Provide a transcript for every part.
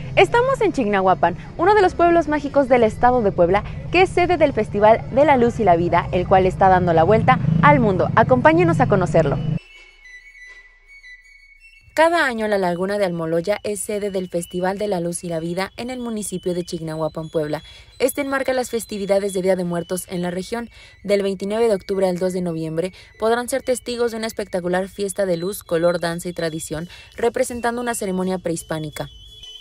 Estamos en Chignahuapan, uno de los pueblos mágicos del estado de Puebla, que es sede del Festival de la Luz y la Vida, el cual está dando la vuelta al mundo. Acompáñenos a conocerlo. Cada año la Laguna de Almoloya es sede del Festival de la Luz y la Vida en el municipio de Chignahuapan, Puebla. Este enmarca las festividades de Día de Muertos en la región. Del 29 de octubre al 2 de noviembre podrán ser testigos de una espectacular fiesta de luz, color, danza y tradición, representando una ceremonia prehispánica.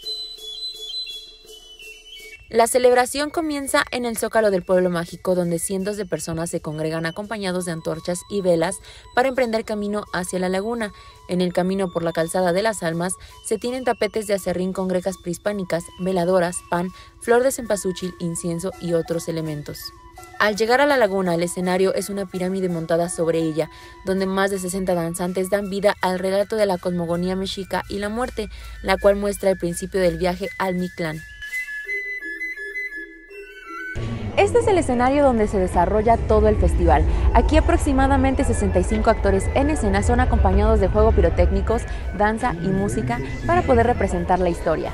La celebración comienza en el Zócalo del Pueblo Mágico, donde cientos de personas se congregan acompañados de antorchas y velas para emprender camino hacia la laguna. En el camino por la Calzada de las Almas se tienen tapetes de acerrín con grejas prehispánicas, veladoras, pan, flor de cempasúchil, incienso y otros elementos. Al llegar a la laguna, el escenario es una pirámide montada sobre ella, donde más de 60 danzantes dan vida al relato de la cosmogonía mexica y la muerte, la cual muestra el principio del viaje al Mictlán. Este es el escenario donde se desarrolla todo el festival. Aquí aproximadamente 65 actores en escena son acompañados de juegos pirotécnicos, danza y música para poder representar la historia.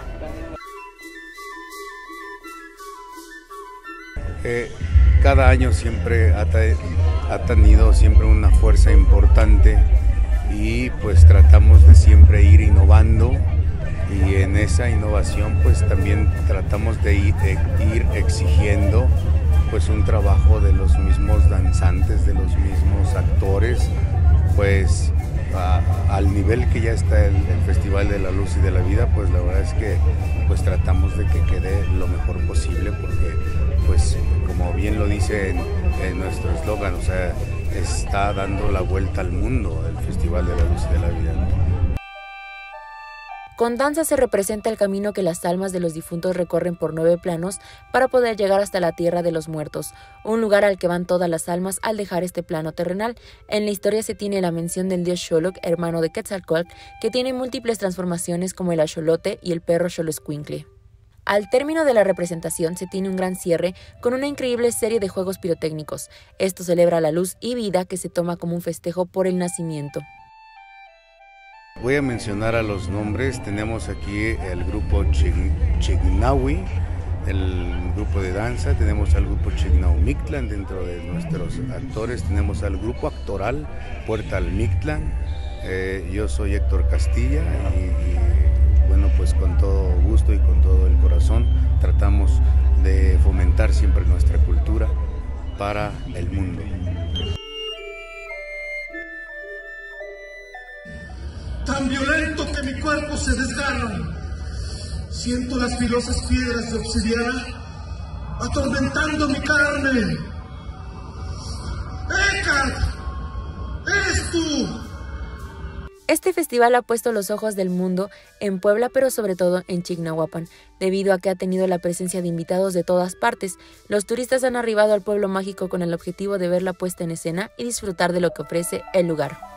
Cada año siempre ha tenido siempre una fuerza importante y pues tratamos de siempre ir innovando, y en esa innovación pues también tratamos de ir exigiendo pues un trabajo de los mismos danzantes, de los mismos actores, pues al nivel que ya está el Festival de la Luz y de la Vida, pues la verdad es que pues tratamos de que quede lo mejor posible, porque pues como bien lo dice en nuestro eslogan, o sea, está dando la vuelta al mundo el Festival de la Luz y de la Vida. Con danza se representa el camino que las almas de los difuntos recorren por 9 planos para poder llegar hasta la tierra de los muertos, un lugar al que van todas las almas al dejar este plano terrenal. En la historia se tiene la mención del dios Xoloc, hermano de Quetzalcóatl, que tiene múltiples transformaciones como el axolote y el perro Xoloescuincle. Al término de la representación se tiene un gran cierre con una increíble serie de juegos pirotécnicos. Esto celebra la luz y vida que se toma como un festejo por el nacimiento. Voy a mencionar a los nombres. Tenemos aquí el grupo Chignahui, el grupo de danza, tenemos al grupo Chignau Mictlán dentro de nuestros actores, tenemos al grupo actoral Puerta al Mictlán. Yo soy Héctor Castilla y bueno, pues con todo gusto y con todo el corazón tratamos de fomentar siempre nuestra cultura para el mundo. Tan violento que mi cuerpo se desgarra. Siento las filosas piedras de obsidiana atormentando mi carne. ¡Hécat! ¡Eres tú! Este festival ha puesto los ojos del mundo en Puebla, pero sobre todo en Chignahuapan, debido a que ha tenido la presencia de invitados de todas partes. Los turistas han arribado al pueblo mágico con el objetivo de ver la puesta en escena y disfrutar de lo que ofrece el lugar.